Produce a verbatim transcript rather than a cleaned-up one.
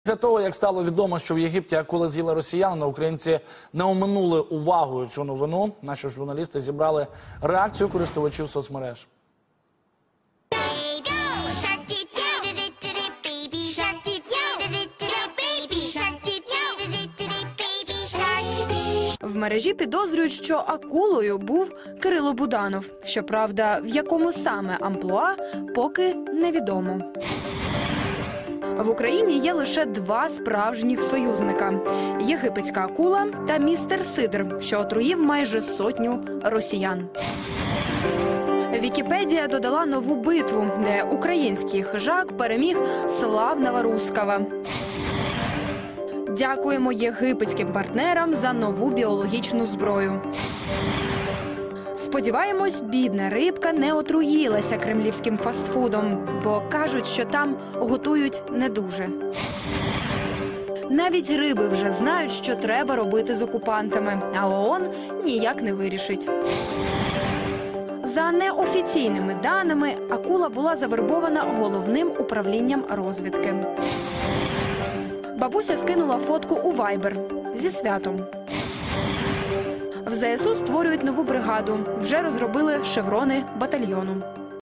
Після того, як стало відомо, що в Єгипті акула з'їла росіянина, українці не оминули увагою цю новину. Наші журналісти зібрали реакцію користувачів соцмереж. В мережі підозрюють, що акулою був Кирило Буданов. Щоправда, в якому саме амплуа, поки невідомо. В Україні є лише два справжніх союзника – єгипетська акула та містер Сидр, що отруїв майже сотню росіян. Вікіпедія додала нову битву, де український хижак переміг славного русского. Дякуємо єгипетським партнерам за нову біологічну зброю. Сподіваємось, бідна рибка не отруїлася кремлівським фастфудом, бо кажуть, що там готують не дуже. Навіть риби вже знають, що треба робити з окупантами, а ООН ніяк не вирішить. За неофіційними даними, акула була завербована головним управлінням розвідки. Бабуся скинула фотку у Вайбер зі святом. В зе ес у створюють нову бригаду, вже розробили шеврони батальйону.